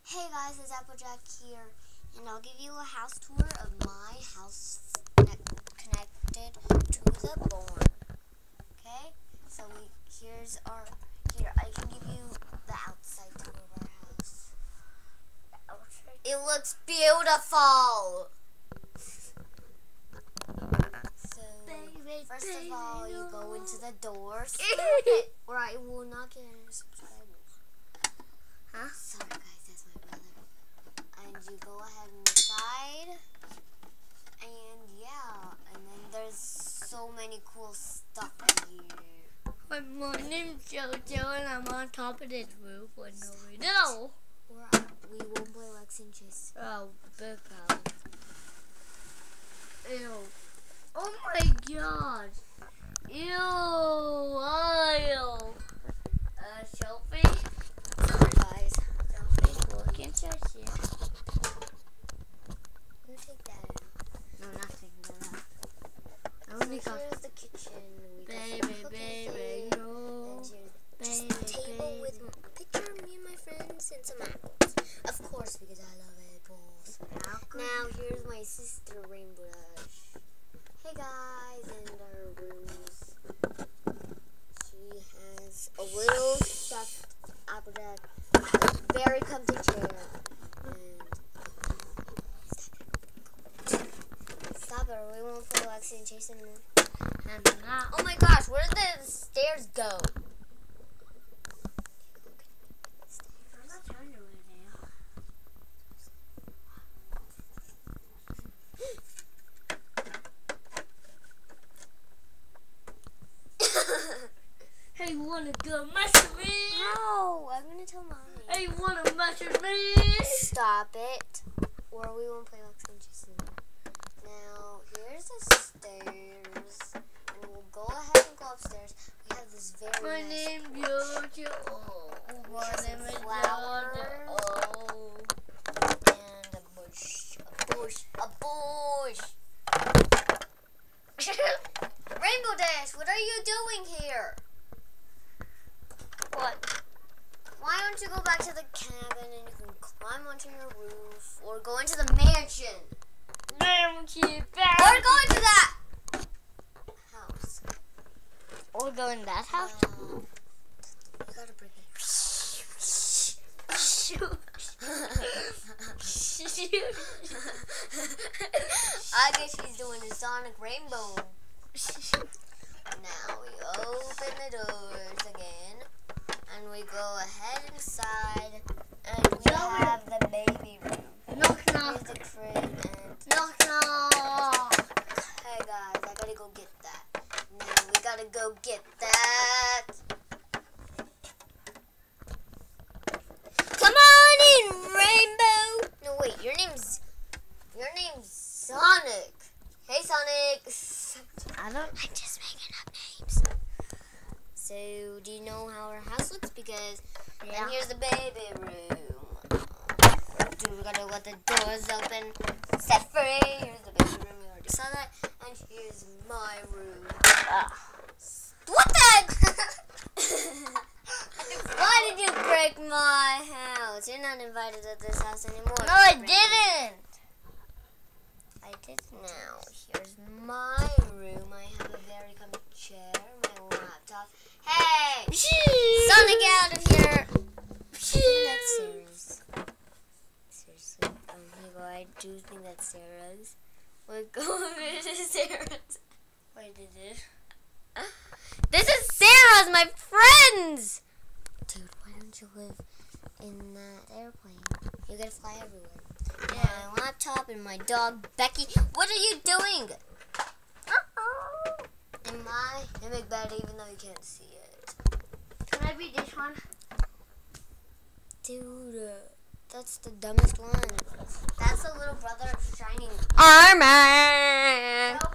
Hey guys, it's Applejack here, and I'll give you a house tour of my house connected to the barn. Okay, so I can give you the outside tour of our house. It looks beautiful. So, first of all, you go into the doors, or I will not get any subscribers. Huh? Sorry guys, that's my brother. And you go ahead inside, and yeah, and then there's so many cool stuff in here. My name's Jojo, and I'm on top of this roof with nobody. No! We won't play Lex and Chase. Oh, big house. Ew. Oh my god. Ew. Ew. Selfie? Sorry guys. Selfie. Well, can't touch it. I'm gonna take that out. No, not taking that out. I So only got here's the kitchen. We got some baby, cooking baby, food, no. and here's Baby, just a table with a picture of me and my friends and some apples. Of course, because I love apples. Now here's my sister Rainbow Dash. Hey guys, in our rooms. She has a little stuffed Applejack, a very comfy chair, and stop it, or we won't play Lexi and Chase anymore. I'm not. Oh my gosh, where did the stairs go? I'm not trying to right now. Hey, wanna go mess with me? No, I'm gonna tell mommy. Hey, wanna mess with me? Stop it, or we won't play Lexi and Chase anymore. Now, here's the stairs, and we'll go ahead and go upstairs. We have this very My nice name's Jojo. Oh, my have name some is flowers. Jojo. Oh. and a bush. Rainbow Dash, what are you doing here? What? Why don't you go back to the cabin and you can climb onto your roof, or go into the mansion, or go into that house. Or go in that house? You gotta bring it. I guess she's doing a Sonic Rainbow. Now we open the doors again, and we go ahead inside, and we have the baby room. Knock, Here's knock. the crib, and Knock, knock. hey guys, I gotta go get that. Now we gotta go get that. Come on in, Rainbow. No wait, your name's Sonic. Hey Sonic. I'm just making up names. So, do you know how our house looks? Because, Yeah. and here's the baby room. Dude, we gotta let the doors open. Set free. Here's the baby room. We already saw that. And here's my room. What the? Why did you break my house? You're not invited at this house anymore. No, I didn't. I did. Now, here's my room. I have a very comfy chair, my laptop. Hey! Sonic, get out of here! That's Sarah's. Seriously. Here go. I do think that's Sarah's. We'll go over to Sarah's. Wait, did it? This is Sarah's, my friends! Dude, why don't you live in that airplane? You're gonna fly everywhere. Yeah. My laptop and my dog, Becky. What are you doing? And my big bed, even though you can't see it. Can I be this one? Dude, that's the dumbest one. That's the little brother of Shining Armor.